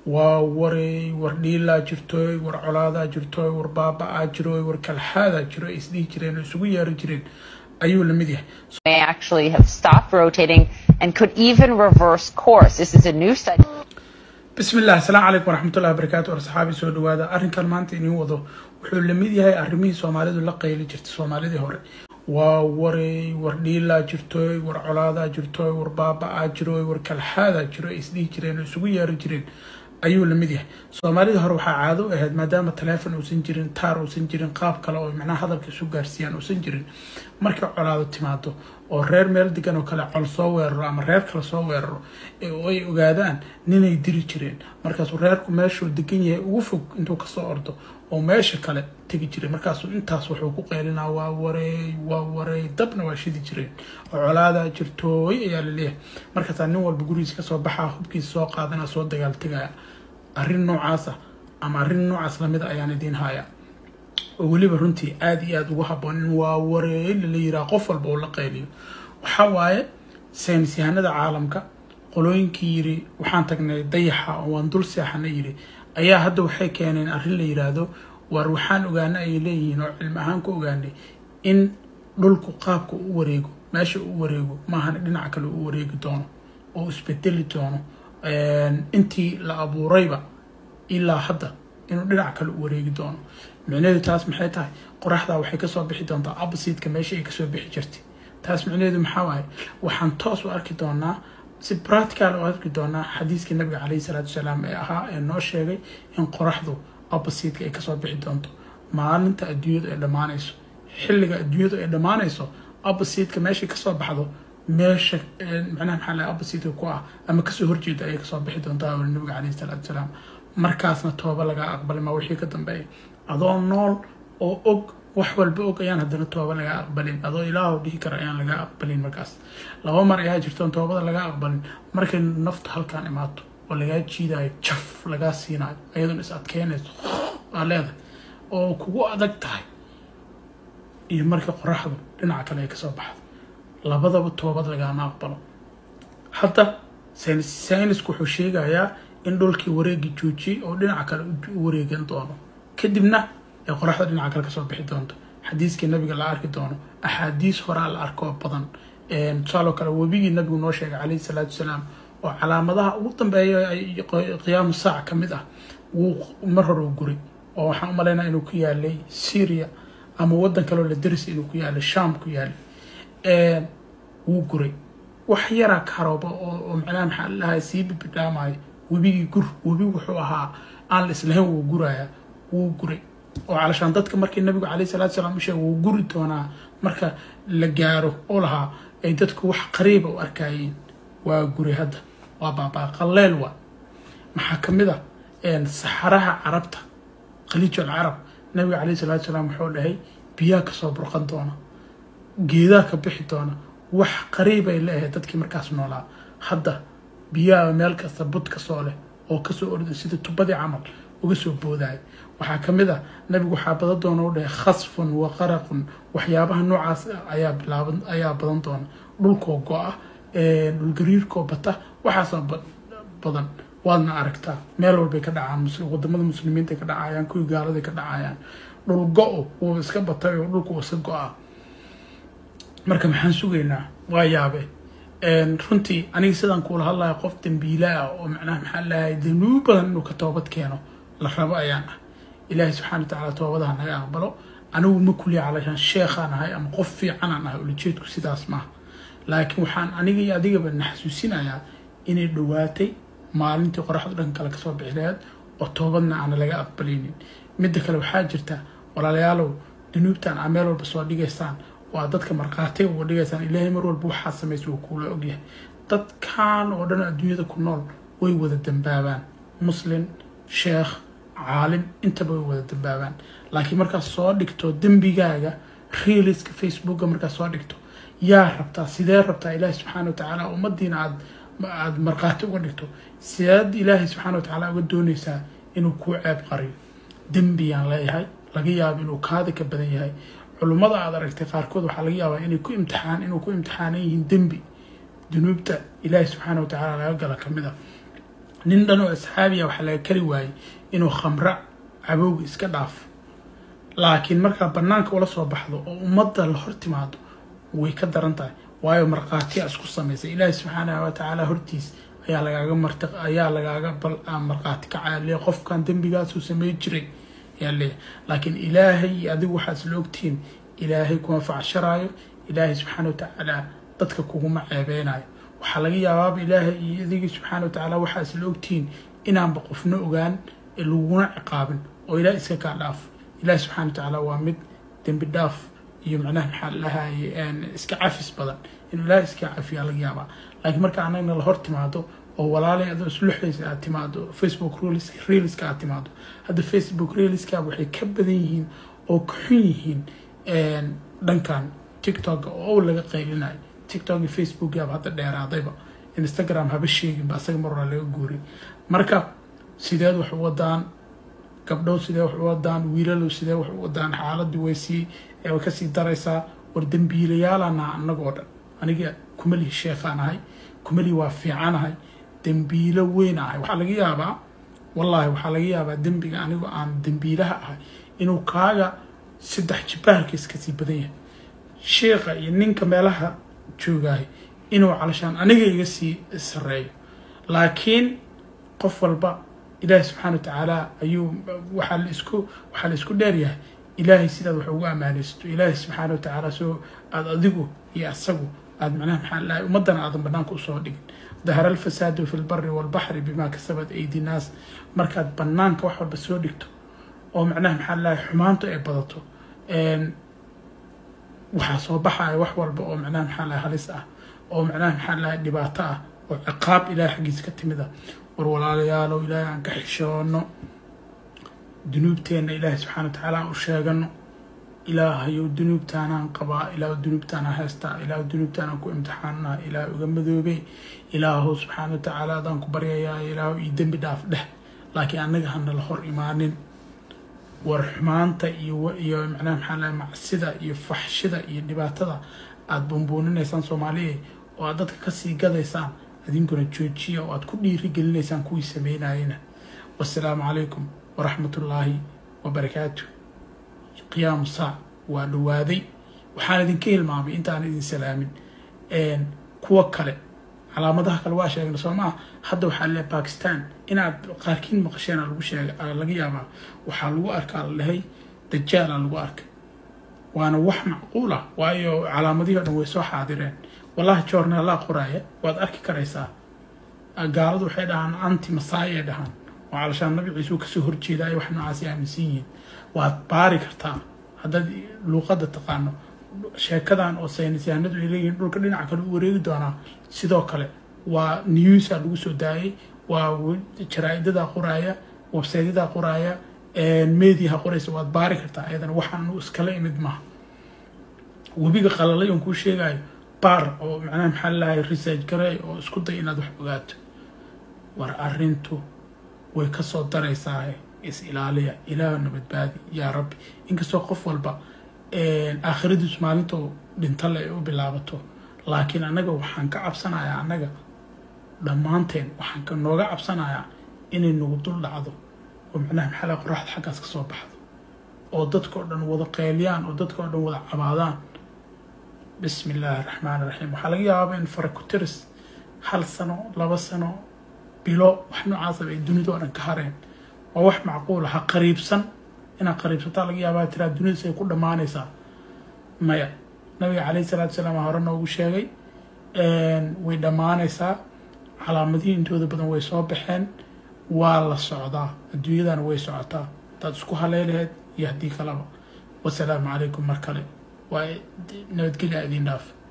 waray war dhiilaa jirtooy war colaadaa jirtooy war baaba'aa jirooy war kalxaadaa jiro ay isdhihi jireen oo isugu yeeri jireen ayuu la mid yahay. May actually have stopped rotating and could even reverse course. This is a new study. Bismillah, assalamu alaikum warahmatullahi wabarakatuh. Asxaabi soo dhawaada. Arrinkan maanta inuu wado wuxuu la mid yahay arrimihii Soomaalidu la qayli jirtay Soomaalidii hore. waray war dhiilaa jirtooy war colaadaa jirtooy war baaba'aa jirooy war kalxaadaa jiro ay isdhihi jireen oo isugu yeeri jireen ayuu la mid yahay. Soomaalida hore waxaa caado u ahayd maadaama telefoon uusan jirin, taar uusan jirin, qaab kale oo macnaha hadalka isu gaarsiiyaan uusan jirin, markii colaado timaado oo reer meel degan oo kale col soo weeraro ama reer kale soo weeraro oo ay ogaadaan ninay diri jireen, markaasuu reerku meeshuu degan yahay ugu fog intuu kasoo ordo oo meesha kale tegi jiray, markaasuu intaas wuxuu ku qeylinaa waa waray dabna waa shidi jireen oo colaadaa jirtooy ayaa la leeyahay. markaasaa nin walba gurigiisa kasoo baxaa, hubkiisa soo qaadanaa, soo dagaal tegaya. arrin noocaas ah ama arrin noocaas lamid ayaan idiin hayaa oo weliba runtii aad iyo aad ugu habboon in waa waray la yiraa qof walba oo la qayliyo. waxa waaye saynis yahanada caalamka qolooyinkii yiri waxaan tagnay dayaxa oo waan dul seexanay yiri ayaa hadda waxay keeneen arrin la yiraahdo war waxaan ogaanay ay leeyihiin oo cilmi ahaan ku ogaanay in dhulku qaabka u wareego, meesha u wareego maahan dhinac kale u wareegi doono oo isbedeli doono intii la abuurayba ilaa hadda inuu dhinac kale u wareegi doono. micnaheedu taas maxay tahay? qoraxda waxay ka soo bixi doontaa opposite-ka meesha ay ka soo bixi jirtay. taas micnaheedu maxaa waaye? waxaan toos u arki doonaa si practical u arki doonaa xadiiskii nabiga calayhi salaatu wasalaam ee ahaa ee noo sheegay in qoraxdu opposite-ka ay ka soo bixi doonto maalinta adduunyadu ay dhammaanayso. xilliga adduunyadu ay dhammaanayso opposite-ka meesha ka soo baxdo meesha macnaha maxaa la opposite ku ah ama kasoo horjeeda ay ka soo bixi doontaa nabiga calayhi salaatu wasalaam. markaasna tooba laga aqbalay ma wixii ka dambeeyay adoo nool oo og wax walba og ayaan haddana tooba laga aqbalin, adoo ilaahu dhihi kara ayaan laga aqbalin. markaas laba mar ayaa jirto toobada laga aqbalin markay nafta halkaan imaato oo lagaa jiidayo jaf lagaa siinayo ayadoon is adkeynayso aa leedahay oo kugu adag tahay, iyo marka qoraxdu dhinaca kale ay kasoo baxdo labadaba toobad lagama aqbalo. hadda saynisku wuxuu sheegayaa in dhulkii wareegi joojiyey oo dhinaca kale u wareegan doono, kadibna ay qoraxda dhinaca kale kasoo bixi doonto. xadiiskii nabiga la arki doono, axaadiis horaa la arko badan. tusaaloo kale webigii nabigu noo sheegay calayhi salaatu wasalaam oo calaamadaha ugu dambeeya qiyaamu saac ka mid ah wuu mar hore u guray oo waxaan u malaynaa inuu ku yaalay Syria ama waddan kaloo la daris inuu ku yaalay Sham ku yaalay. wuu guray wax yaraa karooba oo macnaha maxaa lahaa sii bidhaamay webigii webi wuxuu ahaa aan la islahayn wuu gurayaa, wuu guray oo calashaan dadka markii nabigu calayhi salaatu wasalaam u sheegay wuu guri doonaa marka la gaaro oo lahaa ay dadku wax qariib u arkayeen. waa guray hadda waa baabaa qaleel waa maxaa kamid ah saxaraha carabta khaliijul carab nabiga calayhi salaatu wasalaam wuxuu dhahay biyaa ka soo burqan doona, geedaa ka bixi doona, wax qariib ay leeyahay dadkii markaas noolaa. hadda biyaa meel kasta bud ka soo leh oo kasoo orday sida tubadii camal uga soo boodaya. waxaa kamid ah nabigu waxaa badan doona u dhahay khasfun wa qaraqun, waxyaabaha noocaas ayaa badan doona. dhulkoo go-a, dhulgariirkoo bata, waxaasoo badan waadna aragtaa meel walbay ka dhacaan. wadamada muslimiinta ka dhacayaan, kuwii gaalada ka dhacayaan. dhul go-o wuu iska batay oo dhulku iska go-a. marka maxaan sugaynaa? waa yaabe runtii aniga sidaan kuula hadlayo qof dambiila ah oo macnaha maxaa lahaay danuub badan inuu ka toobad keeno la rabo ayaan ah. ilaahay subxaana watacaala toobadaha naga aqbalo. anigu ma kuliya calashaan sheekhaan ahay ama qof fiicanaan ahay, ulajeedku sidaas maaha. laakiin waxaan aniga iyo adigaba na xasuusinayaa inay dhawaatay maalintii qoraxdu dhan kale kasoo bixi lahayd oo toobadna aana laga aqbalaynin. midda kale waxaa jirta walaalayaalow danuubtan aa meel walba soo dhigaysaan waa dadka markhaatiga uga dhigaysaan. ilaahay mar walba waxaa samaysa wuu kuula ogyahay. dadkan oo dhan adduunyada ku nool way wada dambaabaan, muslim, sheekh, caalim, intaba way wada dambaabaan. laakiin markaad soo dhigto dembigaaga reeliska facebooka markaad soo dhigto yaa rabtaa sidee rabtaa ilaahay subxaana watacaala ummadiina aad markhaati uga dhigto, sideed ilaahay subxaana watacaala uga doonaysaa inuu kuu ceeb qariyo? dembiyaan leeyahay laga yaabo inuu kaada ka badan yahay. culummada aad aragtay qaarkood waxaa laga yaabaa inuu ku imtixaanan yihiin dembi dunuubta ilaahay subxaana watacaala laga gala kamid ah. nin dhan oo asxaabiya waxa laga kari waayay inuu khamra cabowga iska dhaafo laakiin markaa banaanka ula soo baxdo oo ummadda la hor timaado way ka daran tahay waayo marqaatiya isku samaysay ilaahay subxaanahu wa tacaala hortiis ayaa lagaaga marqaati ka caaliya qofkan dembigaas uu sameey jiray yaa leeyahay laakiin ilaahay adigu waxaad isla ogtihiin ilaahay kuma facsharayo ilaahay subxaanahu wa tacaala dadka kuguma ceebeynayo waxaa laga yaabaa ilaahay iyo adiga subxaanahu wa tacaala waxaad isla ogtihiin inaanba qofna ogaan laguna ciqaabin oo ilaahay iska kaa dhaafo ilaahay subxaanahu wa tacaala waa mid dembi dhaaf iyo macnaha maxaa lahaay iska cafis badan inuu ilaahay iska cafiyaa laga yaabaa laakiin marka anagna la hor timaado oo walaalay adoo isluxaysa aad timaado Facebook reelska aad timaado hadda Facebook reelska waxay ka badan yihiin oo ka xun yihiin dhankan TikTok oo laga qaylinayo TikTok iyo Facebook yaab hadda dheeraadayba Instagram haba sheegin ba asaga mar laga guuray marka sideed wax u wadaan gabdhow sidee wax u wadaan wiilal sidee wax u wadaan xaaladdu way ka sii daraysaa war dambiilayaalana anagoo dhan aniga kumali sheekhaanahay kumali waa fiicanahay dambiilo weyn ahay waxa laga yaabaa wallahi waxa laga yaabaa dambiga anigu aan dambiilaha ahay inuu kaaga 3 jibaarkiis ka sii badan yahay sheekha iyo ninka meelaha joogay inuu calashaan aniga iga sii sareeyo laakiin qof walba ilaahay subxaanahu wa tacaala ayuu waxa la isku dheer yahay ilaahay sidaad wax ugu amaanaysto ilaahay subxaanahu wa tacaala soo aad adigu iyo asagu aad macnaha maxaa lahaay ummadana aadan banaanka usoo dhigin ظهر الفساد في البر والبحر بما كسبت أيدي الناس مركز بنانك واحد بسوا دكتو أو معناه محل لا حمانته إبضته وحاسوا بحاي وحول بقى معناه محل لا هلسة أو معناه محل لا دباطة وعقاب إلى حقيقة كتمذا والولا ليالو إلى عن كحشونه ذنوبتين إلى سبحانه وتعالى وشاقنه إلهي الذنوب تانا قضاء إلى الذنوب تانا هستا إلى الذنوب تانا كو امتحاننا إلى أغمذوبي إله سبحانه وتعالى دانكو بريايا إله يدن بداف ده لكن أنك هن الحر إيمانين ورحمانتا إيو معناه محالا معسدا إيو فحشدا إيو نباتدا أد بمبونين إيسان سوماليه وأدادك كسي قد إيسان أدين كنا تشوتشيا وأد كل رجل إيسان كوي سمينا هنا والسلام عليكم ورحمة الله وبركاته قيام الساعة ودوادي وحال دين كيل مامي انت عن دين سلامين كوكله على مدى كلواشة نسمع حد وحال باكستان إن قاركين مقشين على الوشة على القيامة وحالو أرك على اللي هي دجال على الوارك وأنا وح معقولة وأيو على مدى نويسوا حاضرين والله جورنا لا قراية واد أرك كريسا قالوا حدا عن أنتي مصايا دهان وعلشان النبي عيسو كسهر جيداي وحنا عاسيا مسيين waad baari kartaa haddaad luuqadda taqaano sheekadan oo saynisyahanadu ay leeyihiin dhulka dhinaca kale u wareegi doonaa sidoo kale waa newsa lagu soo daayay waa jaraa'idada qoraaya websaydyada qoraaya meediyaha qoraysa waad baari kartaa ayadana waxaan iskala imid maaha webiga qalalay oon kuu sheegayo baar oo macnaha maxaa lahay research garay oo isku day inaad wax ogaato war arrintu way ka soo daraysaa إلهي إله نبتبادي يا ربي إنك سو قف والبا آخر دوس مالنتو دنتلا يو بلابتو لكن أنا جو وحنك عبسنا يا أنا جو دمانتين وحنك نوجا عبسنا يا إني نقطول لعضو ومعناه محلق راحت حق أسكسو بحضو ودتك أردن وضع قيليان ودتك أردن وضع عبادان بسم الله الرحمن الرحيم وحلق يا بين فركوترس هل سنو لبا سنو بلو وحنو عاصب الدنيا دو أنا كهارين ووح معقول ها قريب سن إنا قريب ستالك يا باترا الدنيا سيكون دمانيسا مايا نبي عليه الصلاة والسلام هارنا وشيغي ويدمانيسا على مدينة تودا بدن ويصوبحين والله الصعداء الدنيا دان ويصعتا تدسكو هليلهد يهديك الله والسلام عليكم مركلي ونبتقل أدين داف